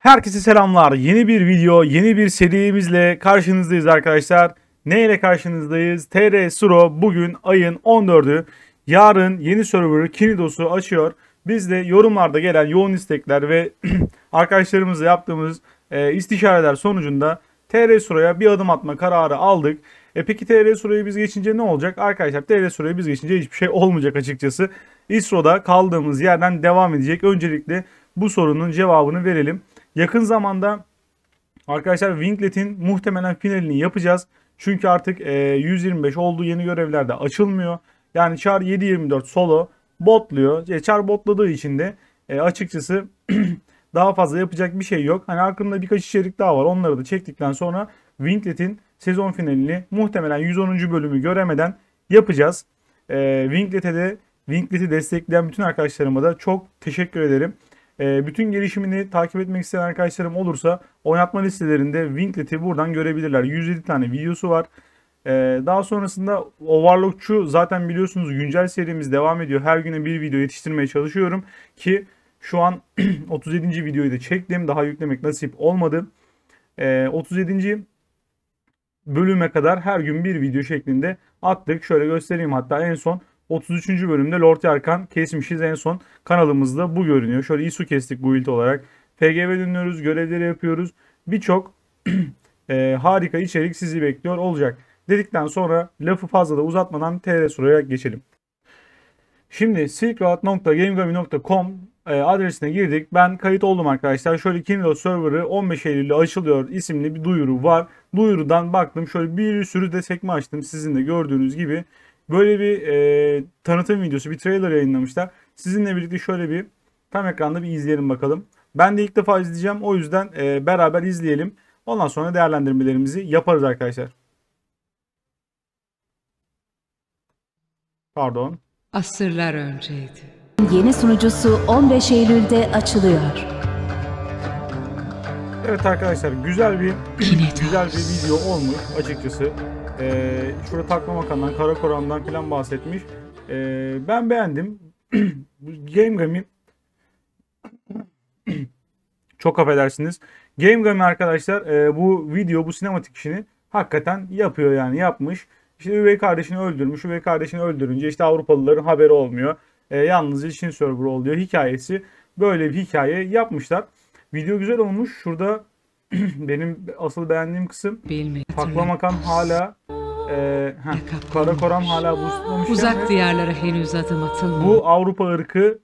Herkese selamlar. Yeni bir video, yeni bir serimizle karşınızdayız arkadaşlar. Ne ile karşınızdayız? TR Suro bugün ayın 14'ü. Yarın yeni server'ı Kinidos'u açıyor. Biz de yorumlarda gelen yoğun istekler ve arkadaşlarımızla yaptığımız istişareler sonucunda TR Suro'ya bir adım atma kararı aldık. Peki TR Suro'yu biz geçince ne olacak? Arkadaşlar TR Suro'yu biz geçince hiçbir şey olmayacak açıkçası. İSRO'da kaldığımız yerden devam edecek. Öncelikle bu sorunun cevabını verelim. Yakın zamanda arkadaşlar Winglet'in muhtemelen finalini yapacağız. Çünkü artık 125 olduğu yeni görevlerde açılmıyor. Yani Char 7/24 solo botluyor. Char botladığı için de açıkçası daha fazla yapacak bir şey yok. Hani aklımda birkaç içerik daha var. Onları da çektikten sonra Winglet'in sezon finalini muhtemelen 110. bölümü göremeden yapacağız. Winglet'i destekleyen bütün arkadaşlarıma da çok teşekkür ederim. Bütün gelişimini takip etmek isteyen arkadaşlarım olursa oynatma listelerinde Winglet'i buradan görebilirler. 107 tane videosu var. Daha sonrasında Overlockçu zaten biliyorsunuz güncel serimiz devam ediyor. Her güne bir video yetiştirmeye çalışıyorum ki şu an 37. videoyu da çektim. Daha yüklemek nasip olmadı. 37. bölüme kadar her gün bir video şeklinde attık. Şöyle göstereyim, hatta en son 33. bölümde Lord Yarkan kesmişiz en son. Kanalımızda bu görünüyor. Şöyle ISU kestik bu build olarak. FGV dönüyoruz, görevleri yapıyoruz. Birçok harika içerik sizi bekliyor olacak. Dedikten sonra lafı fazla da uzatmadan TR Suro'ya geçelim. Şimdi silkroad.gamegami.com adresine girdik. Ben kayıt oldum arkadaşlar. Şöyle Kinidos serverı 15 Eylül'de açılıyor isimli bir duyuru var. Duyurudan baktım. Şöyle bir sürü de sekme açtım. Sizin de gördüğünüz gibi. Böyle bir tanıtım videosu, bir trailer yayınlamışlar. Sizinle birlikte şöyle bir tam ekranda bir izleyelim bakalım. Ben de ilk defa izleyeceğim. O yüzden beraber izleyelim. Ondan sonra değerlendirmelerimizi yaparız arkadaşlar. Pardon. Asırlar önceydi. Yeni sunucusu 15 Eylül'de açılıyor. Evet arkadaşlar, güzel bir video olmuş açıkçası. Şurada takma makandan, kara koramdan falan bahsetmiş. Ben beğendim. Gamegami çok affedersiniz. Gamegami arkadaşlar bu sinematik işini hakikaten yapıyor, yani yapmış. İşte üvey kardeşini öldürmüş. Üvey kardeşini öldürünce işte Avrupalıların haberi olmuyor. Yalnızca Çin server oluyor hikayesi. Böyle bir hikaye yapmışlar. Video güzel olmuş. Şurada benim asıl beğendiğim kısım takla makan hala kara koram hala boostlamış. Uzak diyarlara henüz adım atılmadı. Bu Avrupa ırkı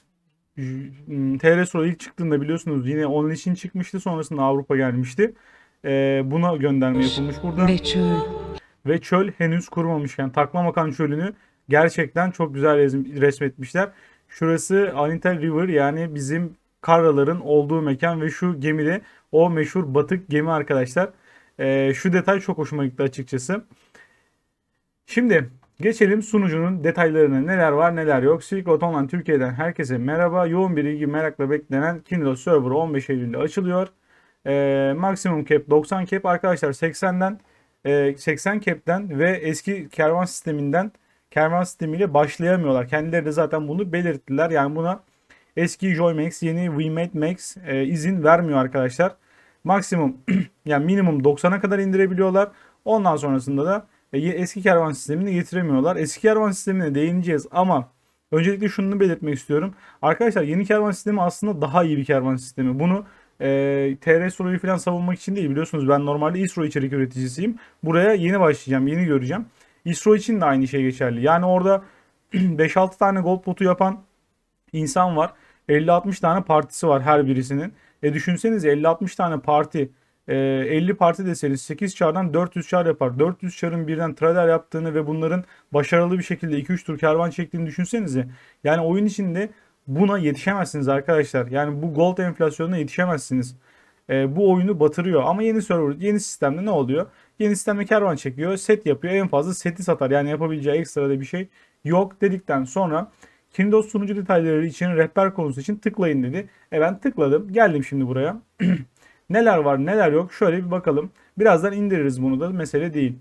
TR Suro ilk çıktığında biliyorsunuz yine onun için çıkmıştı. Sonrasında Avrupa gelmişti. Buna gönderme yapılmış burada. Ve çöl henüz kurumamışken takla makan çölünü gerçekten çok güzel resmetmişler. Şurası Anintel River, yani bizim Karraların olduğu mekan ve şu gemide o meşhur batık gemi arkadaşlar. Şu detay çok hoşuma gitti açıkçası. Şimdi geçelim sunucunun detaylarına, neler var neler yok. Silk Road Online Türkiye'den herkese merhaba. Yoğun bir ilgi merakla beklenen Kinidos server 15 Eylül'de açılıyor. Maksimum cap 90 cap arkadaşlar, 80 cap'ten ve eski kervan sistemiyle başlayamıyorlar. Kendileri de zaten bunu belirttiler. Yani buna eski Joymax, yeni WeMate Max izin vermiyor arkadaşlar. Maksimum yani minimum 90'a kadar indirebiliyorlar. Ondan sonrasında da eski kervan sistemini getiremiyorlar. Eski kervan sistemine değineceğiz ama öncelikle şunu belirtmek istiyorum. Arkadaşlar yeni kervan sistemi aslında daha iyi bir kervan sistemi. Bunu TR Suro'yu falan savunmak için değil, biliyorsunuz ben normalde ISRO içerik üreticisiyim. Buraya yeni başlayacağım, yeni göreceğim. ISRO için de aynı şey geçerli. Yani orada 5-6 tane gold botu yapan insan var. 50-60 tane partisi var her birisinin. Düşünsenize 50-60 tane parti, 50 parti deseniz 8 çardan 400 çar yapar. 400 çarın birden trader yaptığını ve bunların başarılı bir şekilde 2-3 tur kervan çektiğini düşünsenize. Yani oyun içinde buna yetişemezsiniz arkadaşlar. Yani bu gold enflasyonuna yetişemezsiniz. Bu oyunu batırıyor. Ama yeni server, yeni sistemde ne oluyor? Yeni sistemde kervan çekiyor, set yapıyor. En fazla seti satar. Yani yapabileceği ekstra da bir şey yok dedikten sonra Kinidos sunucu detayları için, rehber konusu için tıklayın dedi. Ben tıkladım. Geldim şimdi buraya. Neler var neler yok şöyle bir bakalım. Birazdan indiririz bunu da, mesele değil.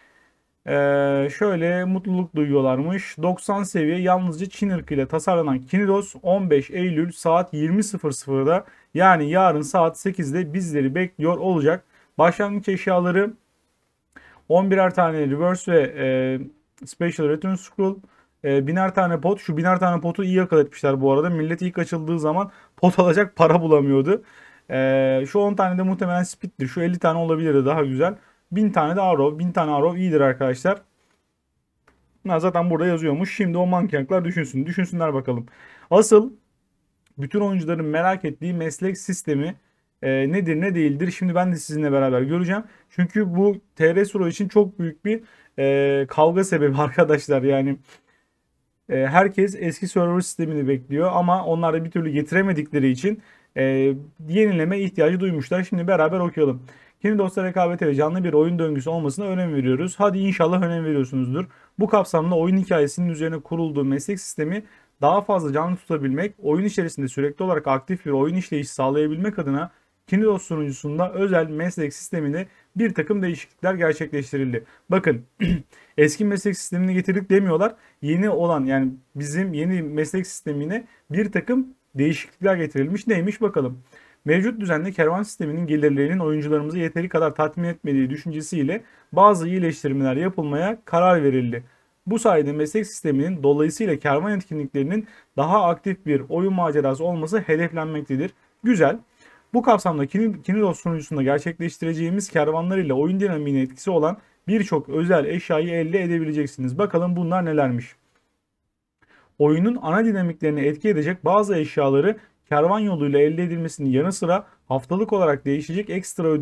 Şöyle mutluluk duyuyorlarmış. 90 seviye yalnızca Çin ırkıyla tasarlanan Kinidos 15 Eylül saat 20.00'da Yani yarın saat 8'de bizleri bekliyor olacak. Başlangıç eşyaları 11'er tane reverse ve special return scroll, 1000'er tane pot. Şu 1000'er tane potu iyi akıl etmişler bu arada. Millet ilk açıldığı zaman pot alacak para bulamıyordu. Şu 10 tane de muhtemelen speed'tir. Şu 50 tane olabilirdi daha güzel. 1000 tane de arrow. 1000 tane arrow iyidir arkadaşlar. Zaten burada yazıyormuş. Şimdi o mankenler düşünsün. Düşünsünler bakalım. Asıl bütün oyuncuların merak ettiği meslek sistemi nedir ne değildir. Şimdi ben de sizinle beraber göreceğim. Çünkü bu TR için çok büyük bir kavga sebebi arkadaşlar. Yani herkes eski server sistemini bekliyor ama onlar da bir türlü getiremedikleri için yenileme ihtiyacı duymuşlar. Şimdi beraber okuyalım. Kendi dostlar rekabete ve canlı bir oyun döngüsü olmasına önem veriyoruz. Hadi inşallah önem veriyorsunuzdur. Bu kapsamda oyun hikayesinin üzerine kurulduğu meslek sistemi daha fazla canlı tutabilmek, oyun içerisinde sürekli olarak aktif bir oyun işleyişi sağlayabilmek adına Kinidos sunucusunda özel meslek sisteminde bir takım değişiklikler gerçekleştirildi. Bakın eski meslek sistemini getirdik demiyorlar. Yeni olan yani bizim yeni meslek sistemine bir takım değişiklikler getirilmiş. Neymiş bakalım. Mevcut düzende kervan sisteminin gelirlerinin oyuncularımızı yeteri kadar tatmin etmediği düşüncesiyle bazı iyileştirmeler yapılmaya karar verildi. Bu sayede meslek sisteminin dolayısıyla kervan etkinliklerinin daha aktif bir oyun macerası olması hedeflenmektedir. Güzel. Bu kapsamda Kinidos sunucusunda gerçekleştireceğimiz kervanlar ile oyun dinamiğine etkisi olan birçok özel eşyayı elde edebileceksiniz. Bakalım bunlar nelermiş. Oyunun ana dinamiklerine etki edecek bazı eşyaları kervan yoluyla elde edilmesinin yanı sıra haftalık olarak değişecek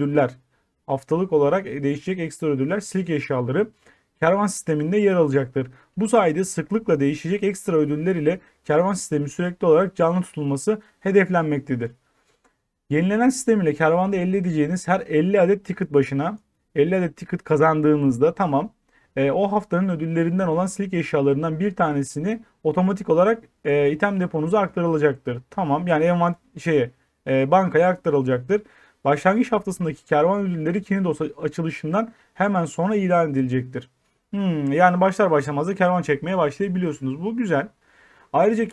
ekstra ödüller silik eşyaları kervan sisteminde yer alacaktır. Bu sayede sıklıkla değişecek ekstra ödüller ile kervan sistemi sürekli olarak canlı tutulması hedeflenmektedir. Yenilenen sistem ile kervanda elde edeceğiniz her 50 adet ticket başına 50 adet ticket kazandığınızda tamam o haftanın ödüllerinden olan silik eşyalarından bir tanesini otomatik olarak item deponuza aktarılacaktır. Tamam yani bankaya aktarılacaktır. Başlangıç haftasındaki kervan ödülleri Kinidos açılışından hemen sonra ilan edilecektir. Yani başlar başlamaz da kervan çekmeye başlayabiliyorsunuz. Bu güzel. Ayrıca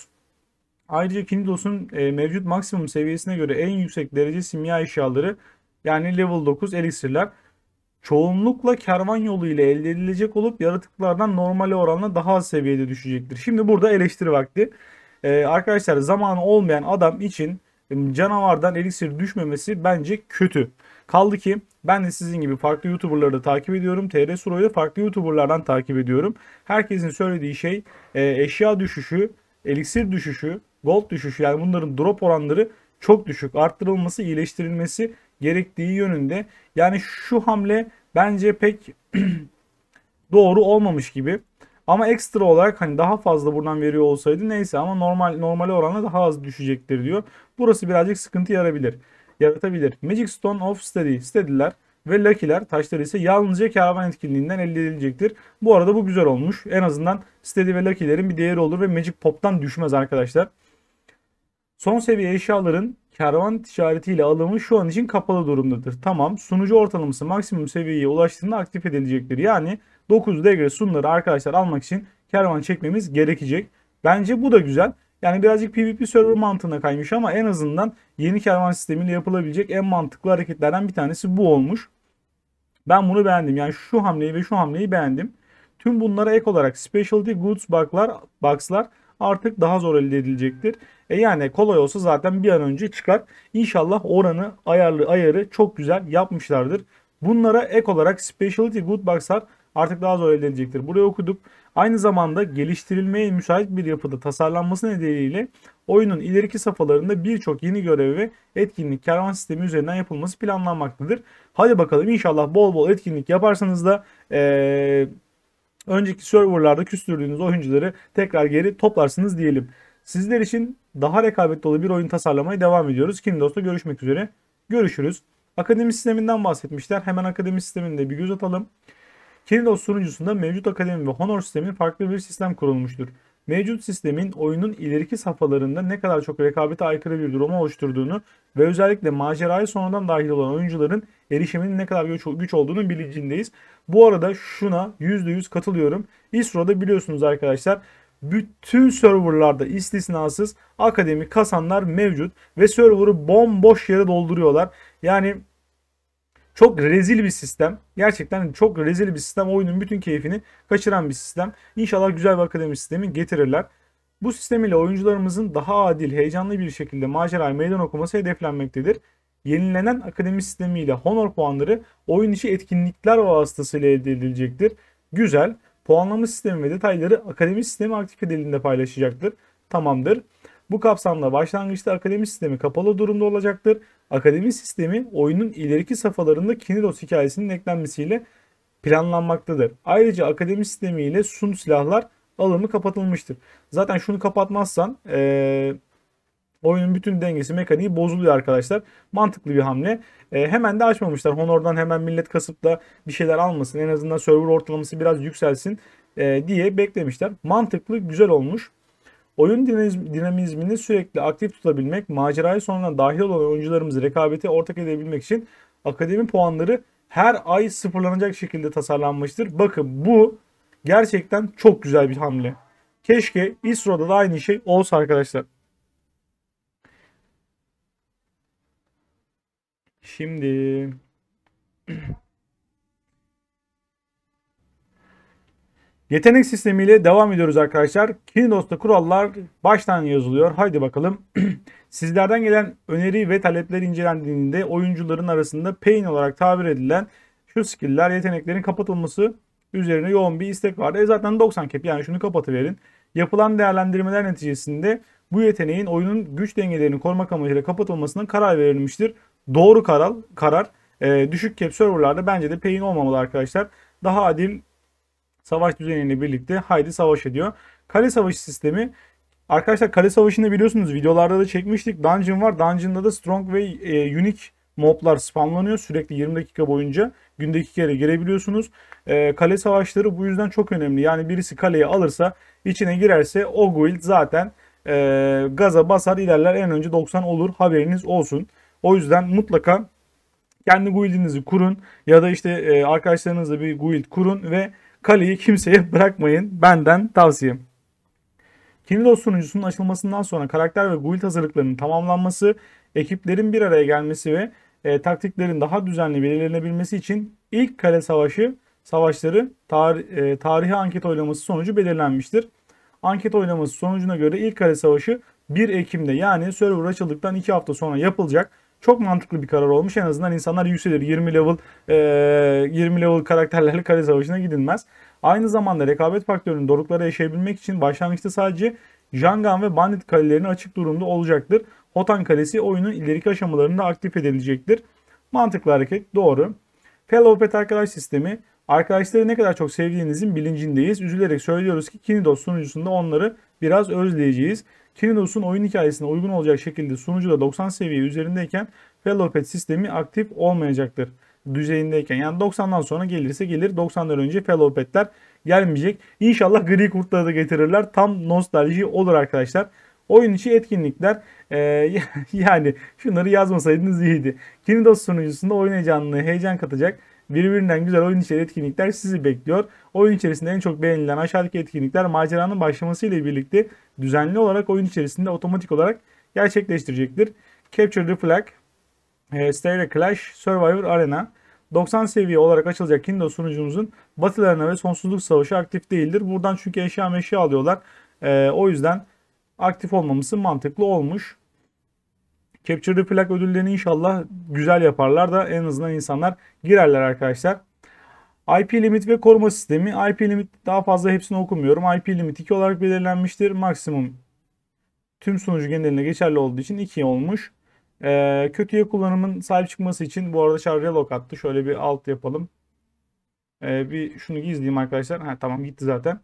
Kinidos'un mevcut maksimum seviyesine göre en yüksek derece simya eşyaları yani level 9 eliksirler çoğunlukla kervan yolu ile elde edilecek olup yaratıklardan normale oranla daha az seviyede düşecektir. Şimdi burada eleştiri vakti. Arkadaşlar zamanı olmayan adam için canavardan eliksir düşmemesi bence kötü. Kaldı ki ben de sizin gibi farklı YouTuber'ları da takip ediyorum. TR Suro'yu da farklı YouTuber'lardan takip ediyorum. Herkesin söylediği şey eşya düşüşü, eliksir düşüşü, gold düşüşü yani bunların drop oranları çok düşük. Arttırılması, iyileştirilmesi gerektiği yönünde. Yani şu hamle bence pek doğru olmamış gibi. Ama ekstra olarak hani daha fazla buradan veriyor olsaydı neyse ama normale oranla daha az düşecektir diyor. Burası birazcık sıkıntı yaratabilir. Magic Stone of Steady'ler ve Lucky'ler taşları ise yalnızca kervan etkinliğinden elde edilecektir. Bu arada bu güzel olmuş. En azından Steady ve Lucky'lerin bir değeri olur ve Magic Pop'tan düşmez arkadaşlar. Son seviye eşyaların kervan ticaretiyle alımı şu an için kapalı durumdadır. Tamam, sunucu ortalaması maksimum seviyeye ulaştığında aktif edilecektir. Yani 9 degre sunları arkadaşlar almak için kervan çekmemiz gerekecek. Bence bu da güzel. Yani birazcık PvP server mantığına kaymış ama en azından yeni kervan sistemiyle yapılabilecek en mantıklı hareketlerden bir tanesi bu olmuş. Ben bunu beğendim. Yani şu hamleyi ve şu hamleyi beğendim. Tüm bunlara ek olarak Specialty Goods box'lar artık daha zor elde edilecektir. Yani kolay olsa zaten bir an önce çıkar. İnşallah oranı ayarı çok güzel yapmışlardır. Bunlara ek olarak Specialty Good Box'lar artık daha zor elde edilecektir. Burayı okuduk. Aynı zamanda geliştirilmeye müsait bir yapıda tasarlanması nedeniyle oyunun ileriki safhalarında birçok yeni görev ve etkinlik kervan sistemi üzerinden yapılması planlanmaktadır. Hadi bakalım inşallah bol bol etkinlik yaparsanız da önceki serverlarda küstürdüğünüz oyuncuları tekrar geri toplarsınız diyelim. Sizler için daha rekabetli dolu bir oyun tasarlamaya devam ediyoruz. Kinidos'ta görüşmek üzere. Görüşürüz. Akademi sisteminden bahsetmişler. Hemen akademi sisteminde bir göz atalım. Kinidos sunucusunda mevcut akademi ve honor sisteminin farklı bir sistem kurulmuştur. Mevcut sistemin oyunun ileriki safhalarında ne kadar çok rekabete aykırı bir durum oluşturduğunu ve özellikle maceraya sonradan dahil olan oyuncuların erişiminin ne kadar güç olduğunu bilincindeyiz. Bu arada şuna %100 katılıyorum. İSRO'da biliyorsunuz arkadaşlar bütün serverlarda istisnasız akademi kasanlar mevcut ve server'ı bomboş yere dolduruyorlar. Yani çok rezil bir sistem. Gerçekten çok rezil bir sistem. Oyunun bütün keyfini kaçıran bir sistem. İnşallah güzel bir akademi sistemi getirirler. Bu sistem ile oyuncularımızın daha adil, heyecanlı bir şekilde maceraya meydan okuması hedeflenmektedir. Yenilenen akademi sistemiyle honor puanları oyun içi etkinlikler vasıtasıyla elde edilecektir. Güzel. Puanlama sistemi ve detayları akademi sistemi aktif edildiğinde paylaşacaktır. Tamamdır. Bu kapsamda başlangıçta akademi sistemi kapalı durumda olacaktır. Akademi sistemi oyunun ileriki safhalarında Kinidos hikayesinin eklenmesiyle planlanmaktadır. Ayrıca akademi sistemi ile sun silahlar alımı kapatılmıştır. Zaten şunu kapatmazsan oyunun bütün dengesi, mekaniği bozuluyor arkadaşlar. Mantıklı bir hamle. Hemen de açmamışlar. Honor'dan hemen millet kasıp da bir şeyler almasın. En azından server ortalaması biraz yükselsin diye beklemişler. Mantıklı, güzel olmuş. Oyun dinamizmini sürekli aktif tutabilmek, maceraya sonradan dahil olan oyuncularımızı rekabete ortak edebilmek için akademi puanları her ay sıfırlanacak şekilde tasarlanmıştır. Bakın bu gerçekten çok güzel bir hamle. Keşke ISRO'da da aynı şey olsa arkadaşlar. Şimdi yetenek sistemiyle devam ediyoruz arkadaşlar. Kinidos'ta kurallar baştan yazılıyor. Haydi bakalım. Sizlerden gelen öneri ve talepler incelendiğinde oyuncuların arasında pain olarak tabir edilen şu skill'ler, yeteneklerin kapatılması üzerine yoğun bir istek vardı. Zaten 90 cap, yani şunu kapatıverin. Yapılan değerlendirmeler neticesinde bu yeteneğin oyunun güç dengelerini korumak amacıyla kapatılmasına karar verilmiştir. Doğru karar. Düşük cap serverlarda bence de pain olmamalı arkadaşlar. Daha adil savaş düzeniyle birlikte haydi savaş ediyor. Kale savaşı sistemi. Arkadaşlar kale savaşını biliyorsunuz, videolarda da çekmiştik. Dungeon var. Dungeon'da da strong ve unique moblar spamlanıyor. Sürekli 20 dakika boyunca günde 2 kere girebiliyorsunuz. Kale savaşları bu yüzden çok önemli. Yani birisi kaleyi alırsa, içine girerse o guild zaten gaza basar ilerler. En önce 90 olur. Haberiniz olsun. O yüzden mutlaka kendi guildinizi kurun ya da işte arkadaşlarınızla bir guild kurun ve kaleyi kimseye bırakmayın. Benden tavsiyem. Kinidos sunucusunun açılmasından sonra karakter ve guild hazırlıklarının tamamlanması, ekiplerin bir araya gelmesi ve taktiklerin daha düzenli belirlenebilmesi için ilk kale savaşları tarihi anket oylaması sonucu belirlenmiştir. Anket oylaması sonucuna göre ilk kale savaşı 1 Ekim'de, yani server açıldıktan 2 hafta sonra yapılacak. Çok mantıklı bir karar olmuş. En azından insanlar yükselir. 20 level karakterlerle kale savaşına gidilmez. Aynı zamanda rekabet faktörünün doruklara yaşayabilmek için başlangıçta sadece Jangan ve Bandit kalelerinin açık durumda olacaktır. Hotan kalesi oyunun ileriki aşamalarında aktif edilecektir. Mantıklı hareket, doğru. Fellow Pet arkadaş sistemi. Arkadaşları ne kadar çok sevdiğinizin bilincindeyiz. Üzülerek söylüyoruz ki Kinidos sunucusunda onları biraz özleyeceğiz. Kinidos'un oyun hikayesine uygun olacak şekilde sunucuda 90 seviye üzerindeyken Fellow Pet sistemi aktif olmayacaktır. Düzeyindeyken, yani 90'dan sonra gelirse gelir, 90'dan önce Fellow Pet'ler gelmeyecek. İnşallah gri kurtları da getirirler. Tam nostalji olur arkadaşlar. Oyun içi etkinlikler yani şunları yazmasaydınız iyiydi. Kinidos sunucusunda oyun heyecanını heyecan katacak birbirinden güzel oyun içeri etkinlikler sizi bekliyor. Oyun içerisinde en çok beğenilen aşağıdaki etkinlikler maceranın başlamasıyla birlikte düzenli olarak oyun içerisinde otomatik olarak gerçekleştirecektir. Capture the Flag, Stereo Clash, Survivor Arena. 90 seviye olarak açılacak Kinidos sunucumuzun batılarına ve sonsuzluk savaşı aktif değildir. Buradan çünkü eşya alıyorlar. O yüzden aktif olmaması mantıklı olmuş. Capture the Flag ödüllerini inşallah güzel yaparlar da en azından insanlar girerler arkadaşlar. IP limit ve koruma sistemi. IP limit daha fazla hepsini okumuyorum. IP limit 2 olarak belirlenmiştir. Maksimum tüm sunucu geneline geçerli olduğu için 2 olmuş. Kötüye kullanımın sahip çıkması için bu arada Char relog attı. Şöyle bir alt yapalım. Bir şunu gizleyeyim arkadaşlar. Tamam, gitti zaten.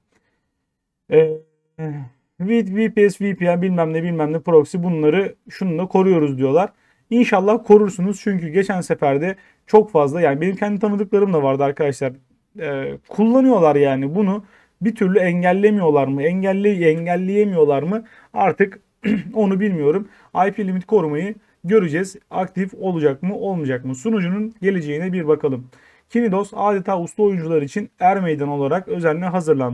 With VPS, VPN bilmem ne proxy, bunları şununla koruyoruz diyorlar. İnşallah korursunuz, çünkü geçen seferde çok fazla, yani benim kendi tanıdıklarım da vardı arkadaşlar. Kullanıyorlar yani bunu, bir türlü engellemiyorlar mı? Engelleyemiyorlar mı? Artık onu bilmiyorum. IP limit korumayı göreceğiz. Aktif olacak mı, olmayacak mı? Sunucunun geleceğine bir bakalım. Kinidos adeta usta oyuncular için er meydan olarak özenle hazırlandı.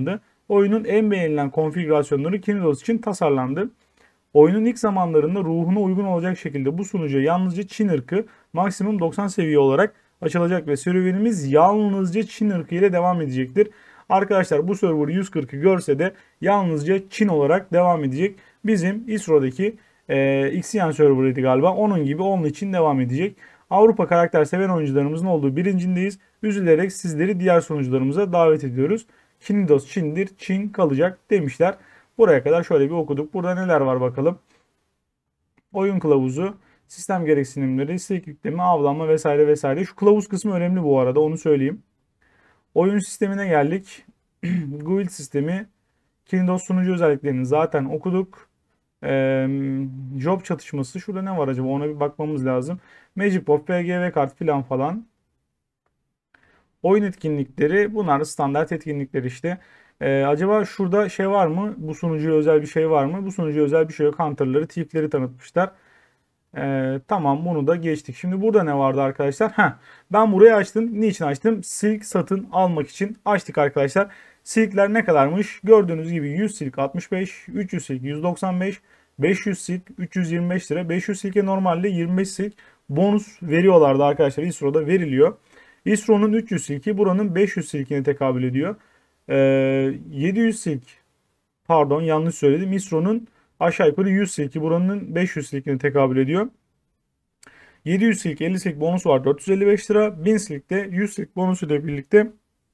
Oyunun en beğenilen konfigürasyonları Kinidos için tasarlandı. Oyunun ilk zamanlarında ruhuna uygun olacak şekilde bu sunucuya yalnızca Çin ırkı maksimum 90 seviye olarak açılacak ve serüvenimiz yalnızca Çin ırkı ile devam edecektir. Arkadaşlar bu server 140'ı görse de yalnızca Çin olarak devam edecek. Bizim İsro'daki Xi'an server'ıydı galiba. Onun gibi onun için devam edecek. Avrupa karakter seven oyuncularımızın olduğu birincindeyiz. Üzülerek sizleri diğer sunucularımıza davet ediyoruz. Kinidos Çin'dir, Çin kalacak demişler. Buraya kadar şöyle bir okuduk. Burada neler var bakalım. Oyun kılavuzu, sistem gereksinimleri, istek yükleme, avlanma vesaire vesaire. Şu kılavuz kısmı önemli bu arada, onu söyleyeyim. Oyun sistemine geldik. Guild sistemi, Kinidos sunucu özelliklerini zaten okuduk. Job çatışması. Şurada ne var acaba? Ona bir bakmamız lazım. Magic Pop, PGV kart falan. Oyun etkinlikleri. Bunlar standart etkinlikler işte. Acaba şurada şey var mı? Bu sunucuya özel bir şey var mı? Bu sunucuya özel bir şey yok. Hunter'ları, Thief'leri tanıtmışlar. Tamam, bunu da geçtik. Şimdi burada ne vardı arkadaşlar? Ben burayı açtım. Niçin açtım? Silk satın almak için açtık arkadaşlar. Silkler ne kadarmış? Gördüğünüz gibi 100 silk 65, 300 silk 195, 500 silk 325 lira. 500 silke normalde 25 silk bonus veriyorlardı arkadaşlar. İsro'da veriliyor. İsro'nun 300 silki buranın 500 silkine tekabül ediyor. 700 silk, pardon yanlış söyledim. İsro'nun aşağı yukarı 100 silki buranın 500 silkine tekabül ediyor. 700 silk 50 silk bonus var 455 lira. 1000 silk de 100 silk bonusu ile birlikte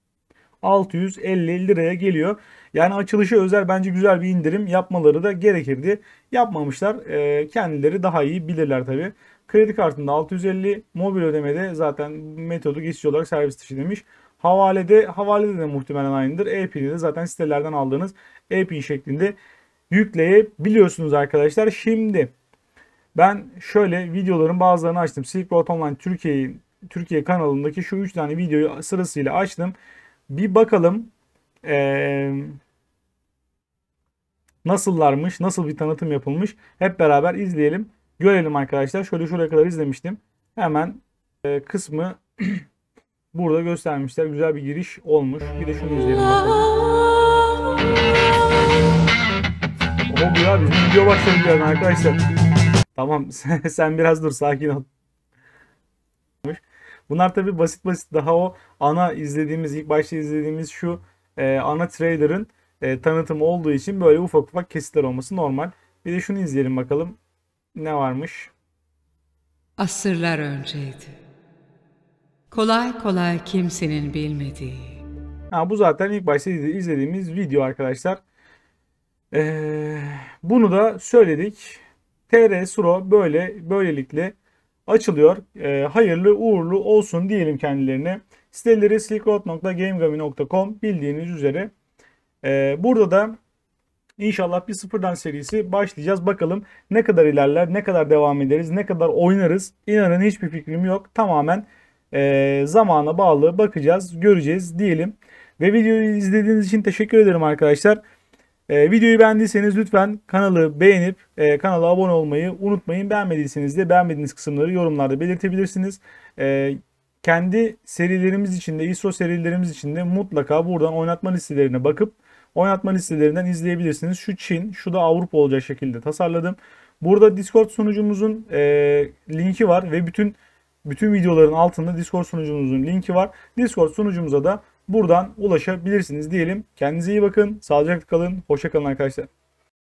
650 liraya geliyor. Yani açılışa özel bence güzel bir indirim yapmaları da gerekirdi. Yapmamışlar. Kendileri daha iyi bilirler tabi. Kredi kartında 650, mobil ödemede zaten metodu geçici olarak servis dışı demiş. Havalede de muhtemelen aynıdır. E-Pin'i de zaten sitelerden aldığınız E-Pin şeklinde yükleyebiliyorsunuz arkadaşlar. Şimdi ben şöyle videoların bazılarını açtım. Silk Road Online Türkiye kanalındaki şu 3 tane videoyu sırasıyla açtım. Bir bakalım nasıllarmış, nasıl bir tanıtım yapılmış. Hep beraber izleyelim, görelim arkadaşlar. Şöyle şuraya kadar izlemiştim. Hemen kısmı burada göstermişler. Güzel bir giriş olmuş. Bir de şunu izleyelim bakalım. O bu ya, bizim video başladı yani arkadaşlar. Tamam sen biraz dur, sakin ol. Bunlar tabi basit daha o ana izlediğimiz, ilk başta izlediğimiz şu ana trailer'ın tanıtımı olduğu için böyle ufak ufak kesitler olması normal. Bir de şunu izleyelim bakalım ne varmış. Asırlar önceydi. Kolay kolay kimsenin bilmediği. Bu zaten ilk başta izlediğimiz video arkadaşlar. Bunu da söyledik. TR Suro böylelikle açılıyor. Hayırlı uğurlu olsun diyelim kendilerine. Siteleri silkroad.gamegami.com bildiğiniz üzere. Burada da inşallah bir sıfırdan serisi başlayacağız. Bakalım ne kadar ilerler, ne kadar devam ederiz, ne kadar oynarız. İnanın hiçbir fikrim yok. Tamamen zamana bağlı, bakacağız, göreceğiz diyelim. Ve videoyu izlediğiniz için teşekkür ederim arkadaşlar. Videoyu beğendiyseniz lütfen kanalı beğenip kanala abone olmayı unutmayın. Beğenmediyseniz de beğenmediğiniz kısımları yorumlarda belirtebilirsiniz. Kendi serilerimiz içinde, ISO serilerimiz içinde mutlaka buradan oynatma listelerine bakıp oynatma listelerinden izleyebilirsiniz. Şu Çin, şu da Avrupa olacak şekilde tasarladım. Burada Discord sunucumuzun linki var ve bütün videoların altında Discord sunucumuzun linki var. Discord sunucumuza da buradan ulaşabilirsiniz diyelim. Kendinize iyi bakın. Sağlıcakla kalın. Hoşça kalın arkadaşlar.